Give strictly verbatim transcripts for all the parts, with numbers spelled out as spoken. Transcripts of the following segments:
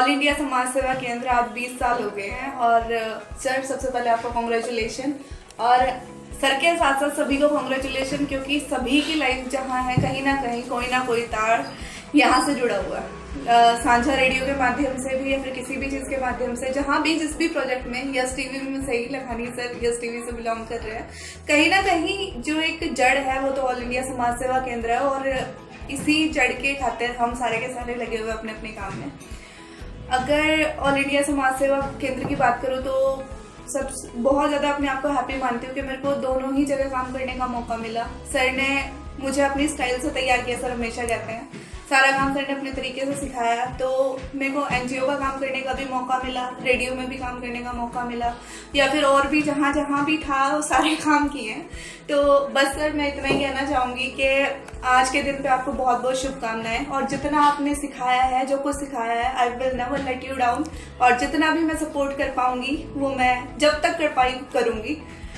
All India समाज सेवा केंद्र आज बीस साल हो गए हैं और सर सबसे पहले आपको कॉन्ग्रेचुलेशन और सर के साथ साथ सभी को कॉन्ग्रेचुलेशन, क्योंकि सभी की लाइफ जहाँ है कहीं ना कहीं कोई ना कोई तार यहाँ से जुड़ा हुआ है। साझा रेडियो के माध्यम से भी या फिर किसी भी चीज़ के माध्यम से, जहाँ भी जिस भी प्रोजेक्ट में, यस टीवी में सही लखानी सर यस टीवी से बिलोंग कर रहे हैं, कहीं ना कहीं जो एक जड़ है वो तो ऑल इंडिया समाज सेवा केंद्र है और इसी जड़ के खातिर हम सारे के सारे लगे हुए अपने अपने काम में। अगर ऑल इंडिया समाज सेवा केंद्र की बात करूँ तो सब बहुत ज़्यादा अपने आप को हैप्पी मानती हूँ कि मेरे को दोनों ही जगह काम करने का मौका मिला। सर ने मुझे अपनी स्टाइल से तैयार किया, सर हमेशा कहते हैं सारा काम सर ने अपने तरीके से सिखाया। तो मेरे को एनजीओ का काम करने का भी मौका मिला, रेडियो में भी काम करने का मौका मिला, या फिर और भी जहाँ जहाँ भी था वो सारे काम किए। तो बस सर मैं इतना ही कहना चाहूँगी कि आज के दिन पे आपको बहुत बहुत शुभकामनाएं और जितना आपने सिखाया है, जो कुछ सिखाया है, I will never let you down. और जितना भी मैं सपोर्ट कर पाऊंगी वो मैं जब तक कर पाई करूँगी।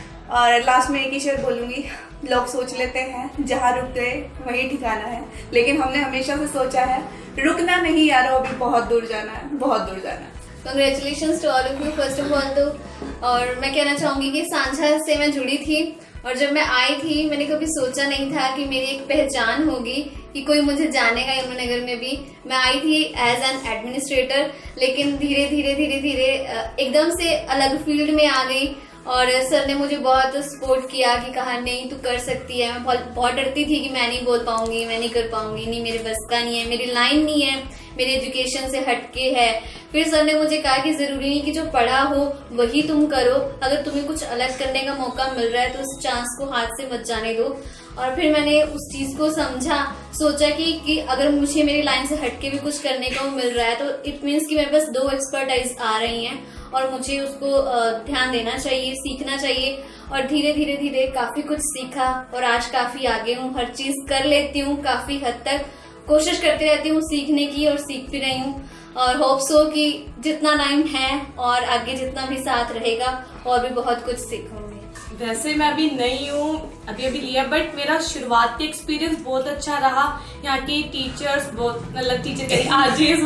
और लास्ट में एक ही शेर बोलूँगी, लोग सोच लेते हैं जहाँ रुक गए वहीं ठिकाना है, लेकिन हमने हमेशा से सोचा है रुकना नहीं यारो, अभी बहुत दूर जाना है, बहुत दूर जाना है। Congratulations to all of you first of all. तो और मैं कहना चाहूंगी कि साझा से मैं जुड़ी थी और जब मैं आई थी मैंने कभी सोचा नहीं था कि मेरी एक पहचान होगी, कि कोई मुझे जानेगा यमुनानगर में भी। मैं आई थी एज एन एडमिनिस्ट्रेटर, लेकिन धीरे धीरे धीरे धीरे एकदम से अलग फील्ड में आ गई और सर ने मुझे बहुत सपोर्ट किया कि कहा नहीं तू कर सकती है। मैं बहुत डरती थी कि मैं नहीं बोल पाऊंगी, मैं नहीं कर पाऊंगी, नहीं मेरे बस का नहीं है, मेरी लाइन नहीं है, मेरी एजुकेशन से हटके है। फिर सर ने मुझे कहा कि जरूरी नहीं कि जो पढ़ा हो वही तुम करो, अगर तुम्हें कुछ अलग करने का मौका मिल रहा है तो उस चांस को हाथ से मत जाने दो। और फिर मैंने उस चीज को समझा, सोचा कि, कि अगर मुझे मेरी लाइन से हटके भी कुछ करने को मिल रहा है तो इट मीन्स कि मेरे पास दो एक्सपर्टाइज आ रही हैं और मुझे उसको ध्यान देना चाहिए, सीखना चाहिए। और धीरे धीरे धीरे काफी कुछ सीखा और आज काफी आगे हूँ, हर चीज कर लेती हूँ, काफी हद तक कोशिश करती रहती हूँ सीखने की और सीख भी रही हूँ। और होप सो कि जितना टाइम है और आगे जितना भी साथ रहेगा और भी बहुत कुछ सीखूंगी। वैसे मैं अभी नई हूँ, अभी अभी लिया, बट मेरा शुरुआती एक्सपीरियंस बहुत अच्छा रहा। यहाँ के टीचर्स बहुत, मतलब टीचर कह रही आजीज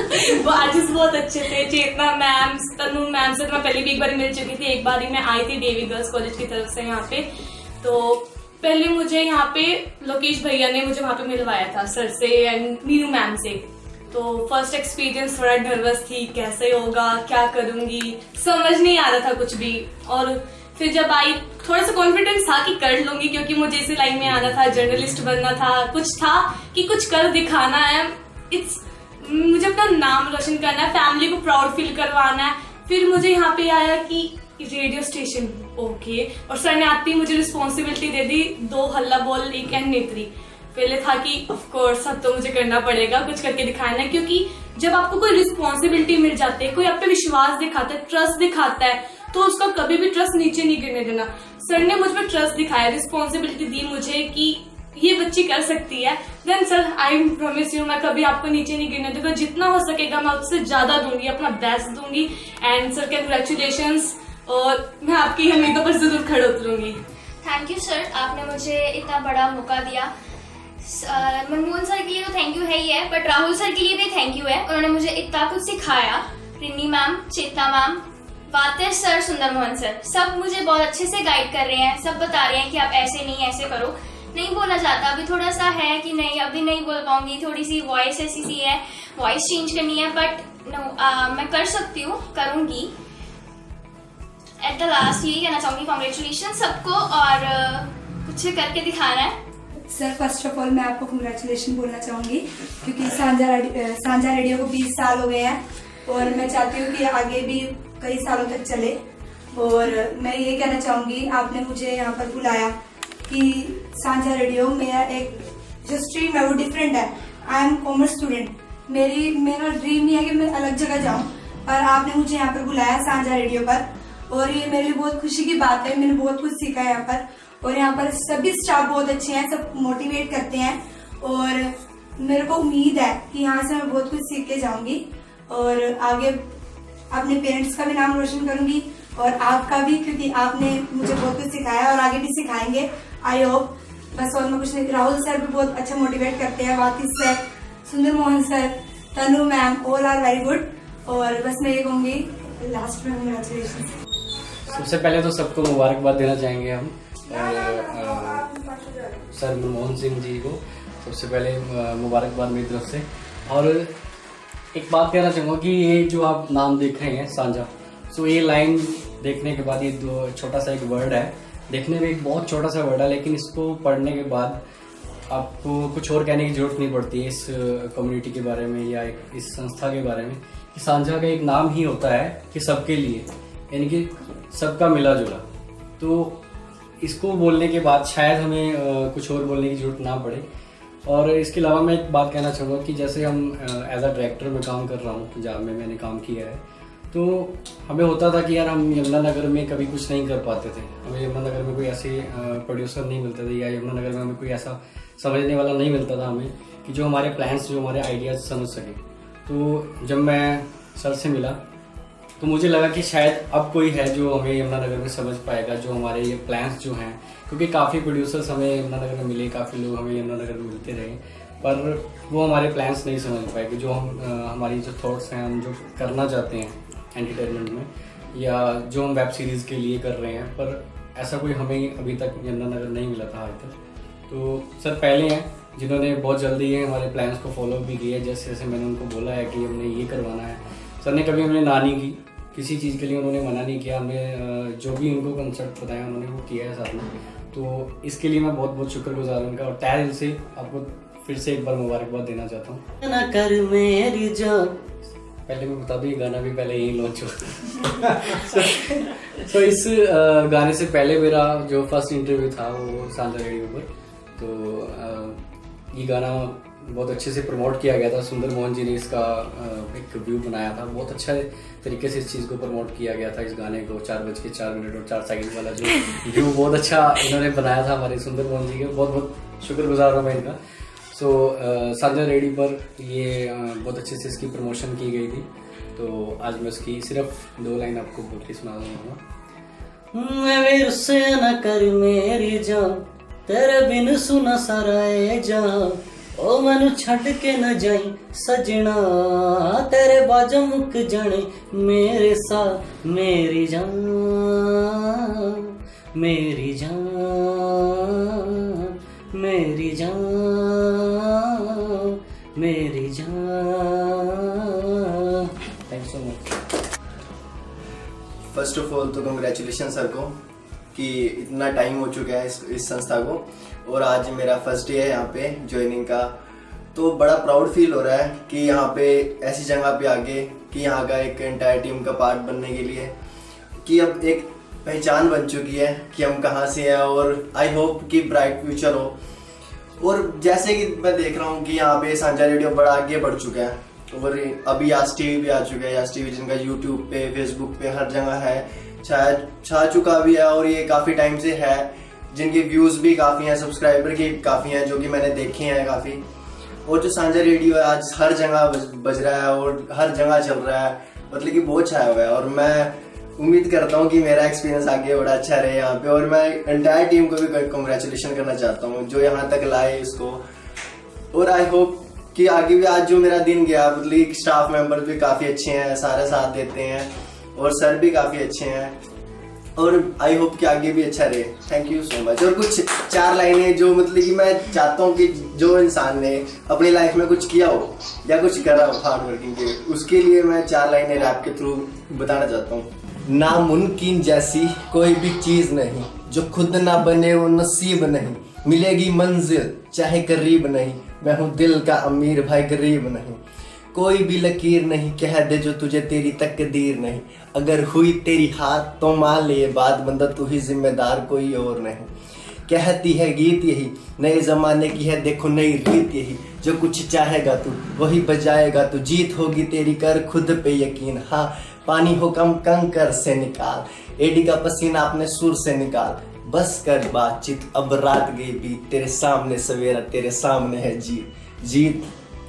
वो आजीज बहुत अच्छे थे। चेतना मैम, तनु मैम से तो मैं पहले भी एक बार मिल चुकी थी, एक बार ही मैं आई थी डेवी गर्ल्स कॉलेज की तरफ से यहाँ पे। तो पहले मुझे यहाँ पे लोकेश भैया ने मुझे वहाँ पे मिलवाया था सर से एंड मीनू मैम से। तो फर्स्ट एक्सपीरियंस थोड़ा नर्वस थी, कैसे होगा, क्या करूंगी, समझ नहीं आ रहा था कुछ भी। और फिर जब आई थोड़ा सा कॉन्फिडेंस था कि कर लूंगी, क्योंकि मुझे इसी लाइन में आना था, जर्नलिस्ट बनना था, कुछ था कि कुछ कर दिखाना है, इट्स मुझे अपना नाम रोशन करना है, फैमिली को प्राउड फील करवाना है। फिर मुझे यहाँ पे आया कि रेडियो स्टेशन, ओके। और सर ने आती मुझे रिस्पॉन्सिबिलिटी दे दी, दो हल्ला बोल एक एंड नेत्री। पहले था कि ऑफ कोर्स सब तो मुझे करना पड़ेगा, कुछ करके दिखाना है, क्योंकि जब आपको कोई रिस्पॉन्सिबिलिटी मिल जाती है, कोई आप पे विश्वास दिखाता है, ट्रस्ट दिखाता है, तो उसका कभी भी ट्रस्ट नीचे नहीं गिरने देना। सर ने मुझ पर ट्रस्ट दिखाया, रिस्पॉन्सिबिलिटी दी मुझे कि ये बच्ची कर सकती है। Then sir I promise you, मैं कभी आपको नीचे नहीं गिरने दूंगा, जितना हो सकेगा मैं उससे ज्यादा दूंगी, अपना बेस्ट दूंगी। एंड सर कंग्रेचुलेशंस, और मैं आपकी उम्मीदों पर जरूर खड़े उतरूंगी। थैंक यू सर, आपने मुझे इतना बड़ा मौका दिया। मनमोहन सर के लिए तो थैंक यू है ही है, बट राहुल सर के लिए भी थैंक यू है, उन्होंने मुझे इतना कुछ सिखाया। Rini ma'am, Chetna ma'am, Vatesh sir, Sundar Mohan sir, सब मुझे बहुत अच्छे से गाइड कर रहे हैं, सब बता रहे हैं कि आप ऐसे नहीं ऐसे करो। नहीं बोला जाता, अभी थोड़ा सा है कि नहीं अभी नहीं बोल पाऊंगी, थोड़ी सी वॉइस ऐसी सी है, वॉइस चेंज करनी है, बट नो मैं कर सकती हूँ, करूंगी। एट द लास्ट यही कहना चाहूंगी, कॉन्ग्रेचुलेशन सबको, और uh, कुछ करके दिखाना है। सर फर्स्ट ऑफ ऑल मैं आपको कंग्रेचुलेशन बोलना चाहूँगी, क्योंकि साझा साझा रेडियो को बीस साल हो गए हैं और मैं चाहती हूँ कि आगे भी कई सालों तक चले। और मैं ये कहना चाहूँगी, आपने मुझे यहाँ पर बुलाया कि साझा रेडियो मेरा एक जो स्ट्रीम है वो डिफरेंट है। आई एम कॉमर्स स्टूडेंट, मेरी मेरा ड्रीम ही है कि मैं अलग जगह जाऊँ, पर आपने मुझे यहाँ पर बुलाया साझा रेडियो पर, और ये मेरे लिए बहुत खुशी की बात है। मैंने बहुत कुछ सीखा है यहाँ पर, और यहाँ पर सभी स्टाफ बहुत अच्छे हैं, सब मोटिवेट करते हैं, और मेरे को उम्मीद है कि यहाँ से मैं बहुत कुछ सीख के जाऊंगी और आगे अपने पेरेंट्स का भी नाम रोशन करूंगी और आपका भी, क्योंकि आपने मुझे बहुत कुछ सिखाया और आगे भी सिखाएंगे, आई होप। बस और मैं कुछ नहीं। राहुल सर भी बहुत अच्छा मोटिवेट करते हैं, Vatish sir, Sundar Mohan sir, Tanu ma'am, all are very good. और बस मैं ये कहूँगी लास्ट में कंग्रेचुलेशन। सबसे पहले तो सबको मुबारकबाद देना चाहेंगे हम और सर मनमोहन सिंह जी को सबसे पहले मुबारकबाद मेरी तरफ से। और एक बात कहना चाहूँगा कि ये जो आप नाम देख रहे हैं सांझा, सो ये लाइन देखने के बाद, ये दो छोटा सा एक वर्ड है, देखने में एक बहुत छोटा सा वर्ड है, लेकिन इसको पढ़ने के बाद आपको कुछ और कहने की जरूरत नहीं पड़ती है इस कम्युनिटी के बारे में या इस संस्था के बारे में। कि सांझा का एक नाम ही होता है कि सबके लिए, यानी कि सबका मिला जुला। तो इसको बोलने के बाद शायद हमें कुछ और बोलने की जरूरत ना पड़े। और इसके अलावा मैं एक बात कहना चाहूँगा कि जैसे हम एज अ डायरेक्टर में काम कर रहा हूँ, जहाँ में मैंने काम किया है, तो हमें होता था कि यार हम यमुनानगर में कभी कुछ नहीं कर पाते थे, हमें यमुनानगर में कोई ऐसे प्रोड्यूसर नहीं मिलते थे, या यमुनानगर में हमें कोई ऐसा समझने वाला नहीं मिलता था हमें कि जो हमारे प्लान्स, जो हमारे आइडियाज़ समझ सके। तो जब मैं सर से मिला तो मुझे लगा कि शायद अब कोई है जो हमें यमुनानगर में समझ पाएगा, जो हमारे ये प्लान्स जो हैं, क्योंकि काफ़ी प्रोड्यूसर्स हमें यमुनानगर में मिले, काफ़ी लोग हमें यमुनानगर में मिलते रहे, पर वो हमारे प्लान्स नहीं समझ पाए कि जो हम हमारी जो थॉट्स हैं, हम जो करना चाहते हैं एंटरटेनमेंट में, या जो हम वेब सीरीज़ के लिए कर रहे हैं, पर ऐसा कोई हमें अभी तक यमुनानगर नहीं मिला था आज तक। तो सर पहले हैं जिन्होंने बहुत जल्दी ये हमारे प्लान्स को फॉलो भी किया, जैसे जैसे मैंने उनको बोला है कि हमने ये करवाना है। सर ने कभी हमें ना नहीं की, किसी चीज़ के लिए उन्होंने मना नहीं किया, हमें जो भी उनको कंसेप्ट बताया उन्होंने वो किया है साथ में। तो इसके लिए मैं बहुत बहुत शुक्रगुजार हूँ उनका, और तहे दिल से आपको फिर से एक बार मुबारकबाद देना चाहता हूँ। ना कर मेरी जान, पहले मैं बता दूँ ये गाना भी पहले यही लॉन्च हुआ। तो इस गाने से पहले मेरा जो फर्स्ट इंटरव्यू था वो सांझा रेडियो पर, तो ये गाना बहुत अच्छे से प्रमोट किया गया था। सुंदर मोहन जी ने इसका एक व्यू बनाया था, बहुत अच्छा तरीके से इस चीज़ को प्रमोट किया गया था, इस गाने को। चार बज के चार मिनट और चार सेकंड वाला जो व्यू बहुत अच्छा इन्होंने बनाया था हमारे सुंदर मोहन जी के, बहुत बहुत शुक्रगुजार हूँ मैं इनका। सो सांझा रेडियो पर ये uh, बहुत अच्छे से इसकी प्रमोशन की गई थी, तो आज मैं उसकी सिर्फ दो लाइन आपको बोल के सुना दूँगा। मैं उससे न कर मेरी जान, तेरे बिन सुना सराए जान, ओ मैनू छड़ के न जाई सजना, तेरे बाजों मुक जाने मेरे साथ मेरी जान, मेरी जान, मेरी जान, मेरी जान। Thank you so much. First of all तो कंग्रेचुलेशन सर को कि इतना टाइम हो चुका है इस, इस संस्था को, और आज मेरा फर्स्ट डे है यहाँ पे ज्वाइनिंग का। तो बड़ा प्राउड फील हो रहा है कि यहाँ पे ऐसी जगह पे आके, कि यहाँ का एक एंटायर टीम का पार्ट बनने के लिए, कि अब एक पहचान बन चुकी है कि हम कहाँ से हैं, और आई होप कि ब्राइट फ्यूचर हो। और जैसे कि मैं देख रहा हूँ कि यहाँ पे सांझा रेडियो बड़ा आगे बढ़ चुका है, और अभी यास टीवी भी आ चुका है। यास टीवी जिनका यूट्यूब पे, फेसबुक पे हर जगह है, शायद छा चुका भी है, और ये काफ़ी टाइम से है, जिनके व्यूज़ भी काफ़ी हैं, सब्सक्राइबर की काफ़ी हैं, जो कि मैंने देखे हैं काफ़ी। और जो सांझा रेडियो है आज हर जगह बज रहा है और हर जगह चल रहा है, मतलब कि बहुत छाया हुआ है। और मैं उम्मीद करता हूँ कि मेरा एक्सपीरियंस आगे बड़ा अच्छा रहे यहाँ पे, और मैं एंटायर टीम को भी कॉन्ग्रेचुलेशन करना चाहता हूँ जो यहाँ तक लाए इसको। और आई होप कि आगे भी, आज जो मेरा दिन गया, मतलब स्टाफ मेंबर भी काफ़ी अच्छे हैं, सारे साथ देते हैं, और सर भी काफ़ी अच्छे हैं, और आई होप कि आगे भी अच्छा रहे। Thank you so much. और कुछ चार लाइनें जो मतलब कि मैं चाहता हूँ कि जो इंसान ने अपनी लाइफ में कुछ किया हो या कुछ करा हो हार्ड वर्किंग के, उसके लिए मैं चार लाइनें रैप के थ्रू बताना चाहता हूँ। नामुमकिन जैसी कोई भी चीज़ नहीं, जो खुद ना बने वो नसीब नहीं, मिलेगी मंजिल चाहे करीब नहीं, मैं हूँ दिल का अमीर भाई गरीब नहीं, कोई भी लकीर नहीं कह दे जो तुझे तेरी तकदीर नहीं, अगर हुई तेरी हाथ तो मान ले बात, बंदा तू ही जिम्मेदार कोई और नहीं, कहती है गीत यही नए जमाने की है, देखो नई रीत यही, जो कुछ चाहेगा तू वही बजाएगा तू, जीत होगी तेरी कर खुद पे यकीन, हाँ पानी हो कम कंकर से निकाल, एडी का पसीना अपने सुर से निकाल, बस कर बातचीत अब रात गई भी, तेरे सामने सवेरा तेरे सामने है जीत, जीत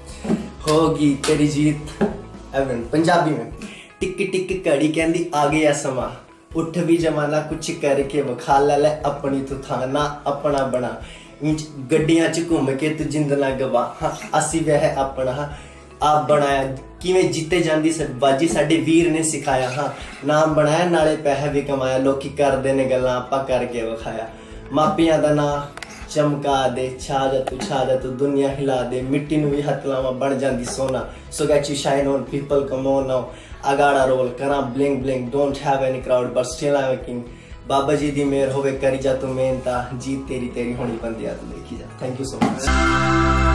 होगी तेरी जीत। एवन पंजाबी में टिक टिक कड़ी कहंदी आ गया समा, उठ भी जमाना कुछ करके वखा ले अपनी तू थाना अपना बना, गड्डियां च घूम के तू जिंद ना गवा, हाँ असी वह अपना, ਆਪ ਬਣਾਇਆ, ਕਿਵੇਂ ਜਿੱਤੇ ਜਾਂਦੀ ਬਾਜੀ ਸਾਡੇ ਵੀਰ ਨੇ ਸਿਖਾਇਆ। ਹਾਂ ਨਾਮ ਬਣਾਇਆ ਨਾਲੇ ਪੈਸੇ ਵੀ ਕਮਾਇਆ, ਲੋਕੀ ਕਰਦੇ ਨੇ ਗੱਲਾਂ ਆਪਾਂ ਕਰਕੇ ਵਿਖਾਇਆ। ਮਾਪਿਆਂ ਦਾ ਨਾਂ ਚਮਕਾ ਦੇ, ਛਾ ਜਾ ਤੂੰ ਛਾ ਜਾ ਤੂੰ ਦੁਨੀਆ ਹਿਲਾ ਦੇ, ਮਿੱਟੀ ਨੂੰ ਵੀ ਹੱਥ ਲਾਵਾਂ ਬਣ ਜਾਂਦੀ ਸੋਨਾ। So get you shine on people come on now, ਅਗਾੜਾ ਰੋਲ ਕਰਾਂ bling bling, don't have any crowd but still I am king. ਬਾਬਾ ਜੀ ਦੀ ਮਿਹਰ ਹੋਵੇ ਕਰੀ ਜਾ ਤੂੰ ਮਿਹਨਤਾਂ, ਜੀਤ ਤੇਰੀ ਤੇਰੀ ਹੋਣੀ ਬੰਦਿਆ ਤੂੰ ਦੇਖੀ ਜਾ। Thank you so much.